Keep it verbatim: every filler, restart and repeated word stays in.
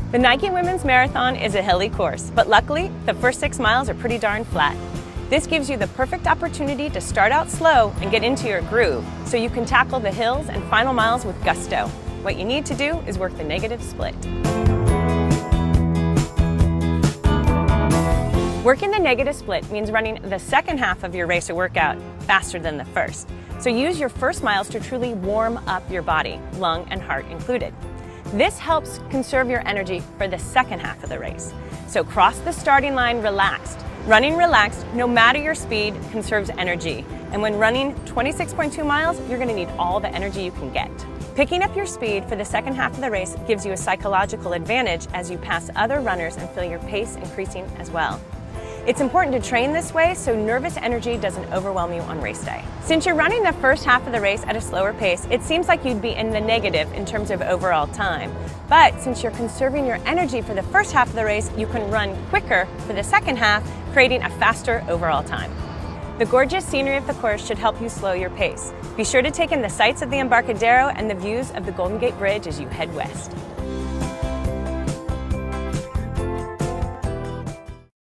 The Nike Women's Marathon is a hilly course, but luckily, the first six miles are pretty darn flat. This gives you the perfect opportunity to start out slow and get into your groove, so you can tackle the hills and final miles with gusto. What you need to do is work the negative split. Working the negative split means running the second half of your race or workout faster than the first. So use your first miles to truly warm up your body, lung and heart included. This helps conserve your energy for the second half of the race. So cross the starting line relaxed. Running relaxed, no matter your speed, conserves energy. And when running twenty-six point two miles, you're going to need all the energy you can get. Picking up your speed for the second half of the race gives you a psychological advantage as you pass other runners and feel your pace increasing as well. It's important to train this way so nervous energy doesn't overwhelm you on race day. Since you're running the first half of the race at a slower pace, it seems like you'd be in the negative in terms of overall time. But since you're conserving your energy for the first half of the race, you can run quicker for the second half, creating a faster overall time. The gorgeous scenery of the course should help you slow your pace. Be sure to take in the sights of the Embarcadero and the views of the Golden Gate Bridge as you head west.